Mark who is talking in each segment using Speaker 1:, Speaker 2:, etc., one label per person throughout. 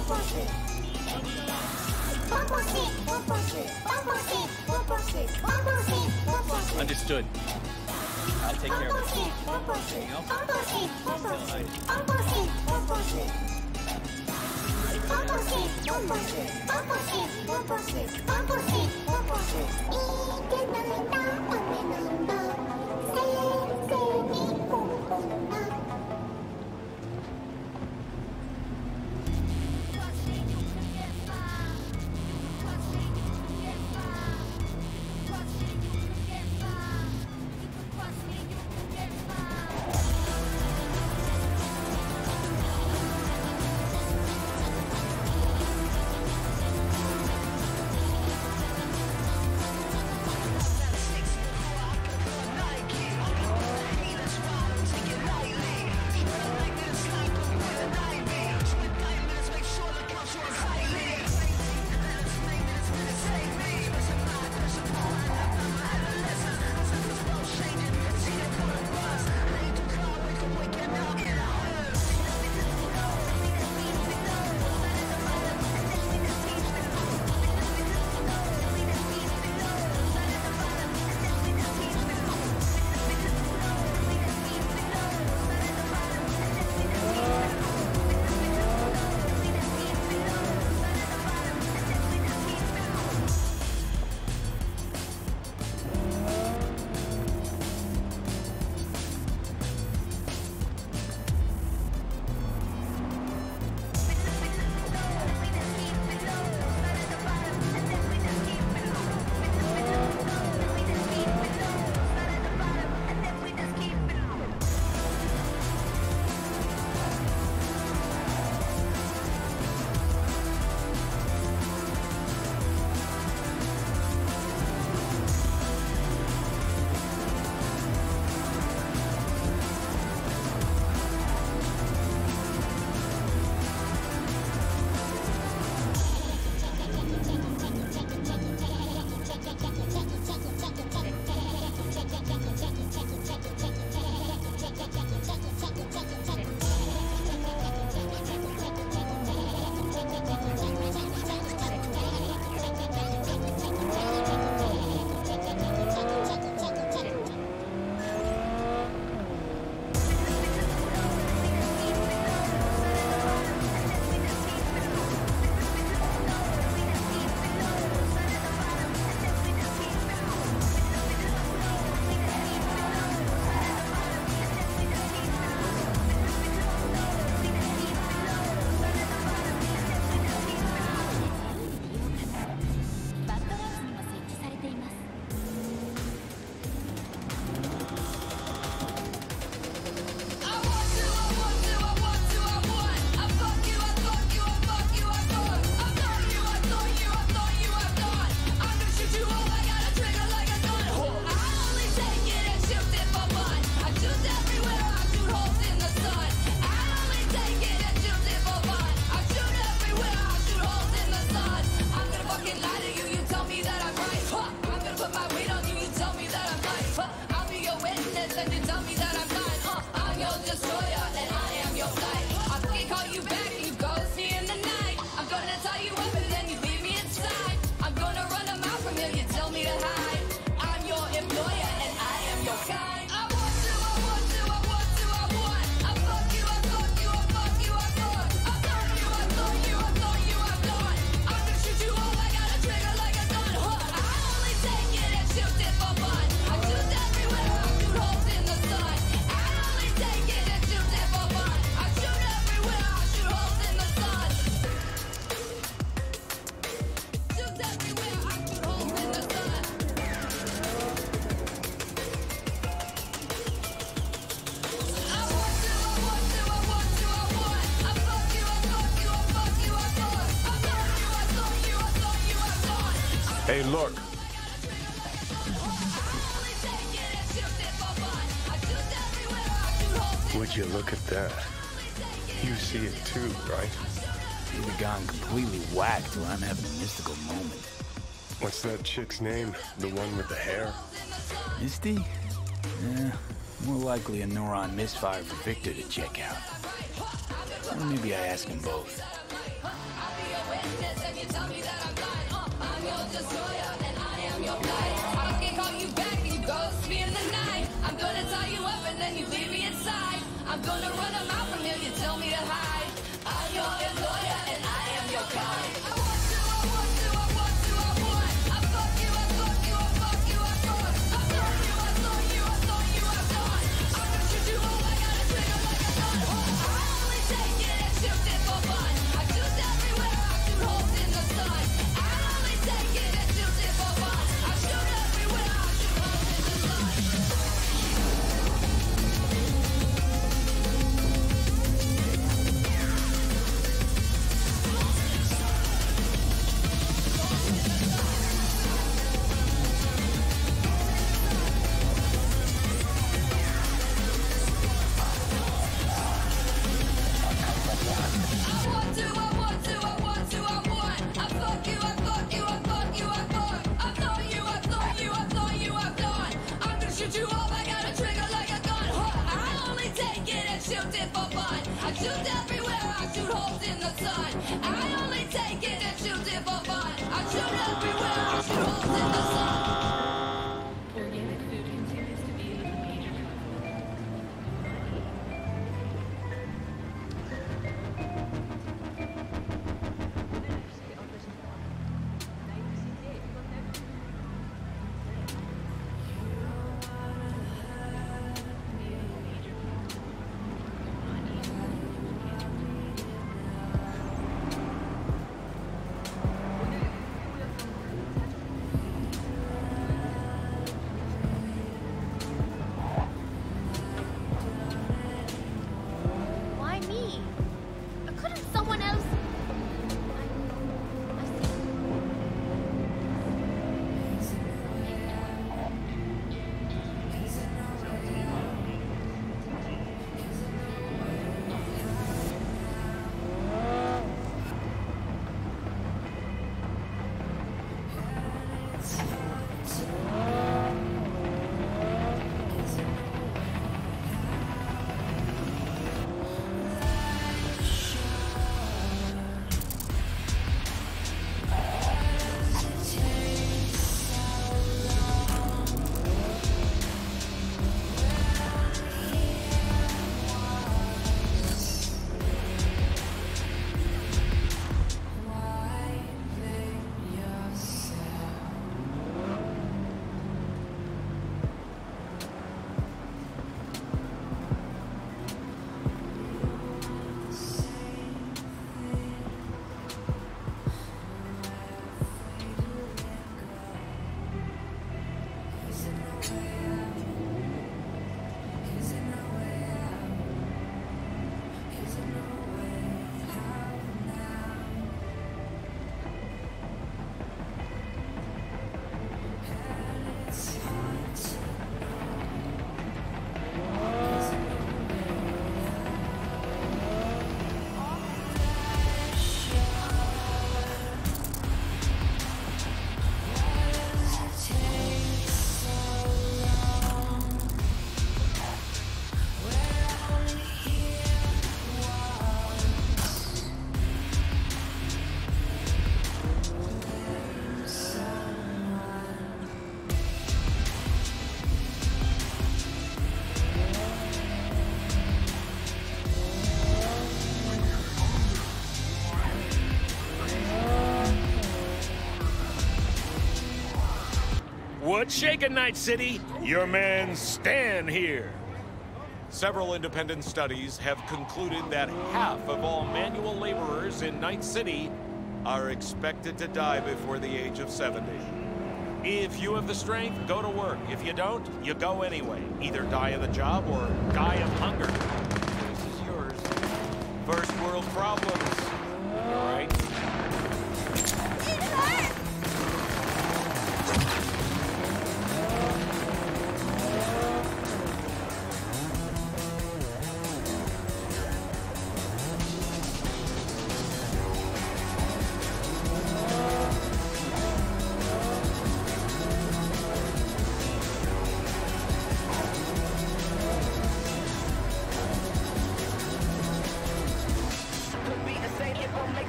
Speaker 1: Understood. I'll take care of it. Anything else?
Speaker 2: Hey, look. Would you look at that? You see it too, right?
Speaker 3: You've gone completely whacked when I'm having a mystical moment.
Speaker 2: What's that chick's name? The one with the hair?
Speaker 3: Misty? Yeah, more likely a neuron misfire for Victor to check out. Or maybe I ask them both.
Speaker 4: I'll be your witness and you tell me that I'm blind. I'm your destroyer and I am your blight. I can call you back and you ghost me in the night. I'm gonna tie you up and then you leave me inside. I'm gonna run them out from here, you tell me to hide. I'm your employer and I am your kind. I want to, I want to, I want to, I want. I fuck you, I fuck you, I fuck you, I thought. I thought you, I thought you, I thought you, I thought. I'm gonna shoot you all, I got a trigger like a gun. I only take it and shoot it for fun. I shoot everywhere, I shoot holes in the sun. I only take it and shoot it for fun. I shoot everywhere, I shoot holes in the sun.
Speaker 5: What's shaking, Night City? Your man Stan here. Several independent studies have concluded that half of all manual laborers in Night City are expected to die before the age of 70. If you have the strength, go to work. If you don't, you go anyway. Either die of the job or die of hunger. This is yours. First world problems. All right?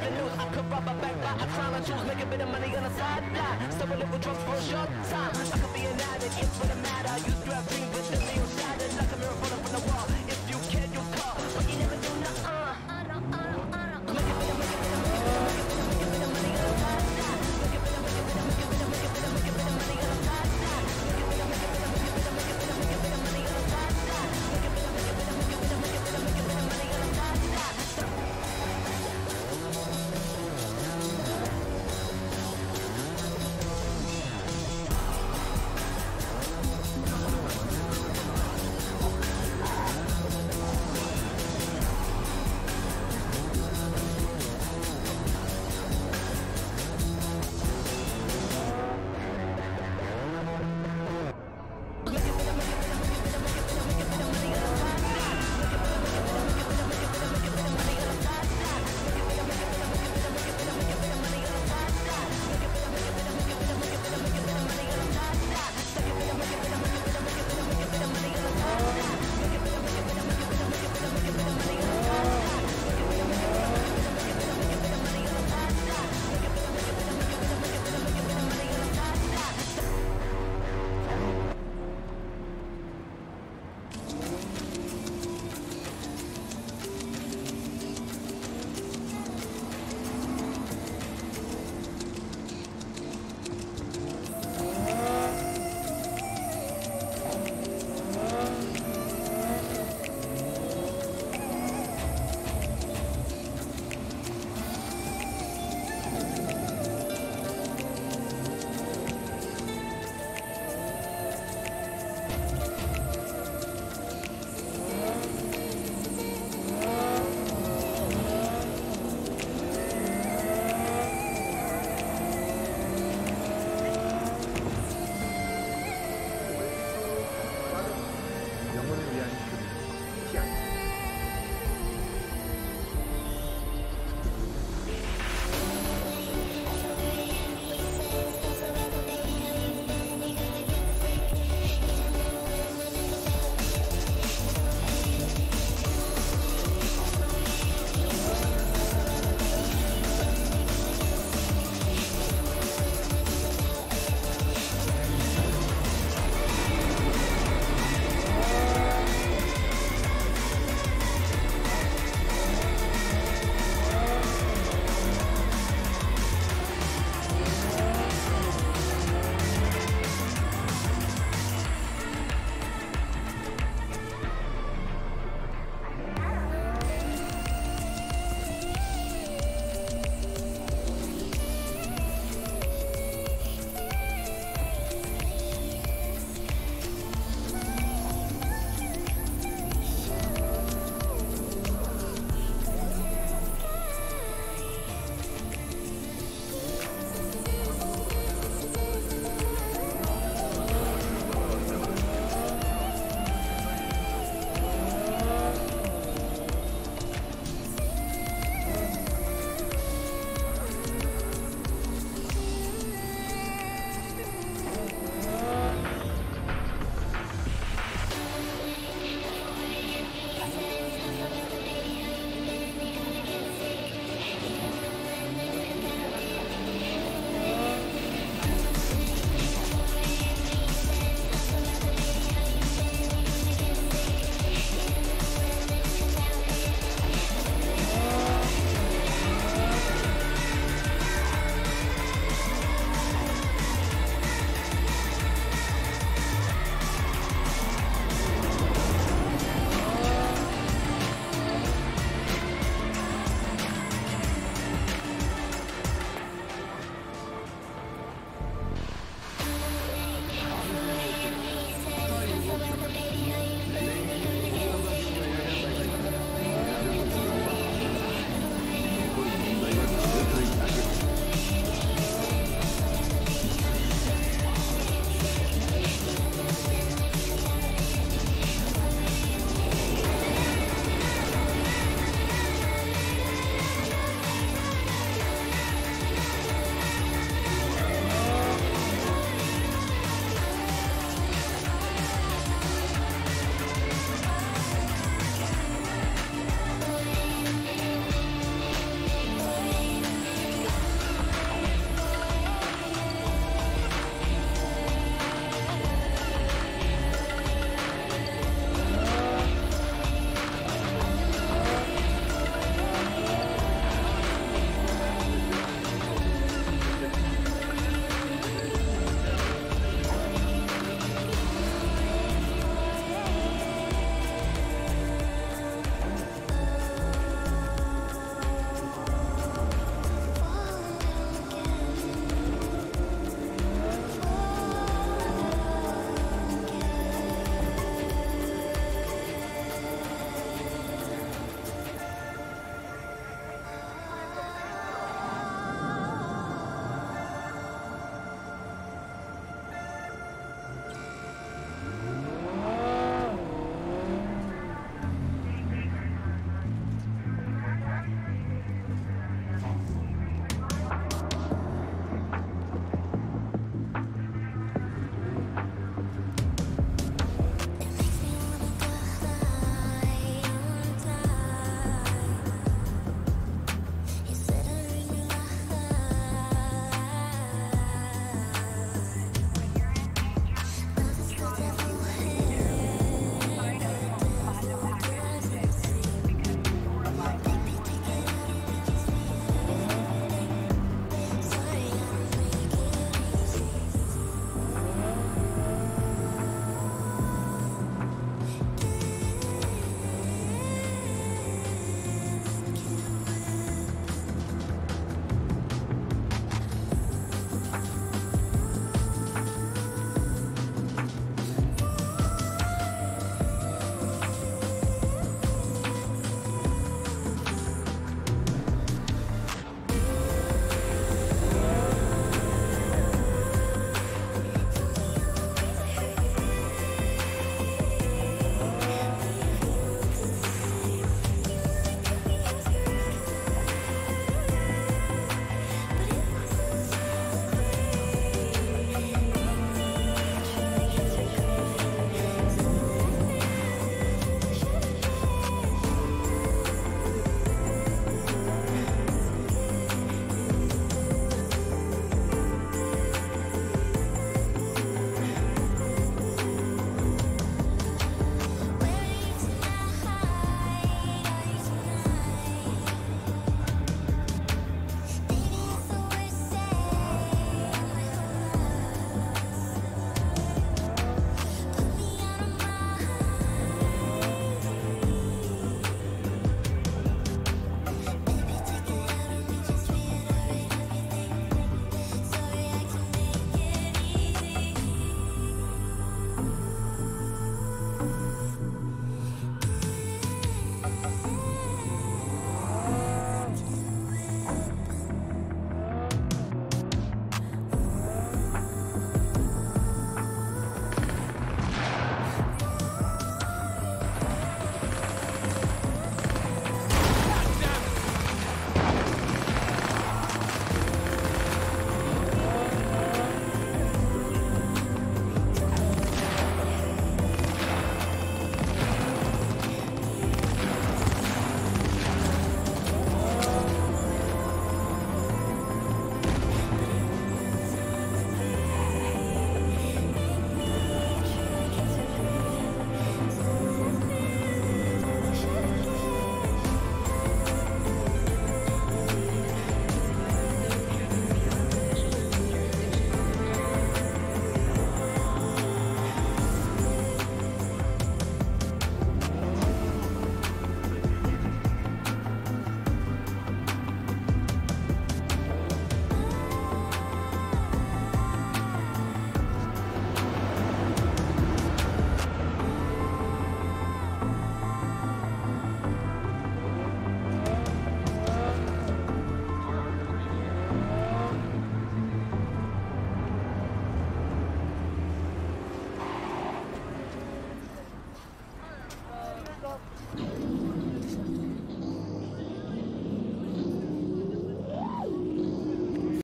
Speaker 6: avenues. I could rob a bank by a crown and choose, make a bit of money on the sideline. Stop a little drugs for a short time. I could be an addict, it's for the matter. You grab dreams with the neon shadow.